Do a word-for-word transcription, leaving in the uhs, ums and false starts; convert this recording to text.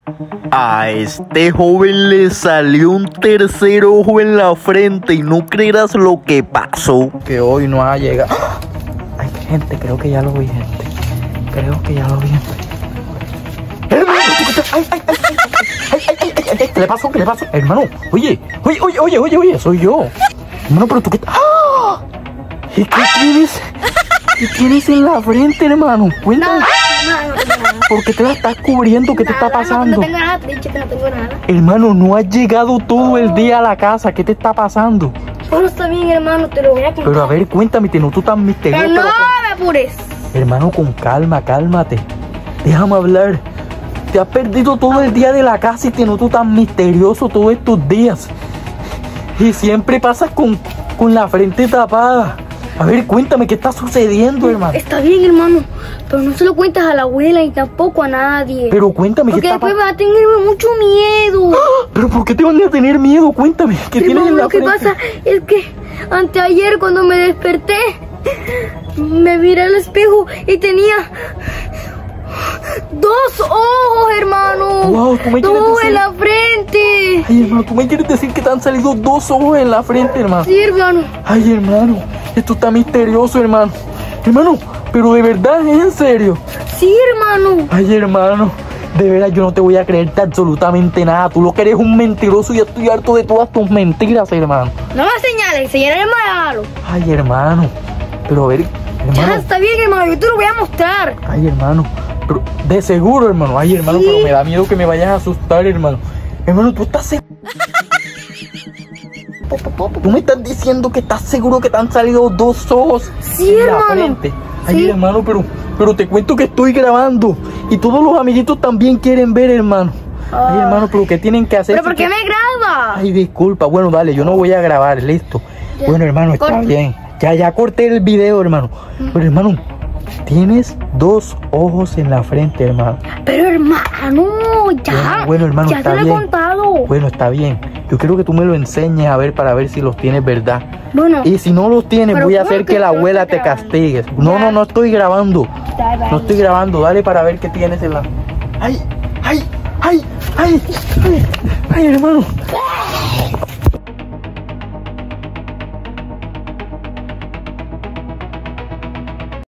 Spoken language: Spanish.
A este joven le salió un tercer ojo en la frente y no creerás lo que pasó. Que hoy no ha llegado. Ay, gente, creo que ya lo vi, gente. Creo que ya lo vi, gente. ¡Hermano! ¡Ay, ay, ay, ay, ay, ay, ay, ay, ay! ¿Qué le pasó? ¿Qué le pasó? Hermano, oye, oye, oye, oye, oye, oye, soy yo. Hermano, pero tú qué... ¡Ah! ¿Y qué tienes? ¿Qué tienes en la frente, hermano? Cuéntame. No, no, no tengo nada. ¿Por qué te la estás cubriendo? ¿Qué te está Nada, pasando? No, no tengo nada, te he dicho que no tengo nada. Hermano, no has llegado todo el día a la casa. ¿Qué te está pasando? Bueno, está bien, hermano, te lo voy a contar. Pero a ver, cuéntame, te noto tan misterioso. Pero no pero- me apures. Hermano, con calma, cálmate. Déjame hablar. Te has perdido todo el día de la casa y te noto tan misterioso todos estos días. Y siempre pasas con, con la frente tapada. A ver, cuéntame, ¿qué está sucediendo, hermano? Está bien, hermano, pero no se lo cuentas a la abuela y tampoco a nadie. Pero cuéntame, Porque ¿qué está después pasando? va a tener mucho miedo. ¿Pero por qué te van a tener miedo? Cuéntame, ¿qué tienes Hermano, en la lo que frente? pasa es que anteayer cuando me desperté, me miré al espejo y tenía dos ojos, hermano. Wow, ¿tú me quieres Dos decir? en la frente. Ay, hermano, ¿tú me quieres decir que te han salido dos ojos en la frente, hermano? Sí, hermano. Ay, hermano, esto está misterioso, hermano. Hermano, pero de verdad, ¿es en serio? Sí, hermano. Ay, hermano, de verdad yo no te voy a creerte absolutamente nada. Tú lo que eres un mentiroso y estoy harto de todas tus mentiras, hermano. No me señales, señales malo. Ay, hermano, pero a ver, Ya hermano. está bien, hermano, yo te lo voy a mostrar. Ay, hermano, pero de seguro, hermano. Ay, hermano, Sí. pero me da miedo que me vayas a asustar, hermano. Hermano, tú estás seguro. Tú me estás diciendo que estás seguro que te han salido dos ojos Sí, en la hermano. frente. Ay, Sí. hermano, pero, pero te cuento que estoy grabando y todos los amiguitos también quieren ver, hermano. Ay, Ah. hermano, pero ¿qué tienen que hacer? ¿Pero si por qué que- me graba? Ay, disculpa. Bueno, dale, yo no voy a grabar, listo. Ya. Bueno, hermano, está Corta. bien. Ya, ya corté el video, hermano. Pero, hermano, tienes dos ojos en la frente, hermano. Pero hermano, ya. Bueno, bueno, hermano, ya está te lo he bien. contado. Bueno, está bien. Yo quiero que tú me lo enseñes a ver para ver si los tienes, ¿verdad? Bueno, Y si no los tienes, Pero voy a ¿cómo hacer que que la no abuela estoy te grabando? castigue. No, Ya. no, no estoy grabando. ya, ya. No estoy grabando. Dale para ver qué tienes en la... ¡Ay! ¡Ay! ¡Ay! ¡Ay! ¡Ay! ¡Ay, hermano!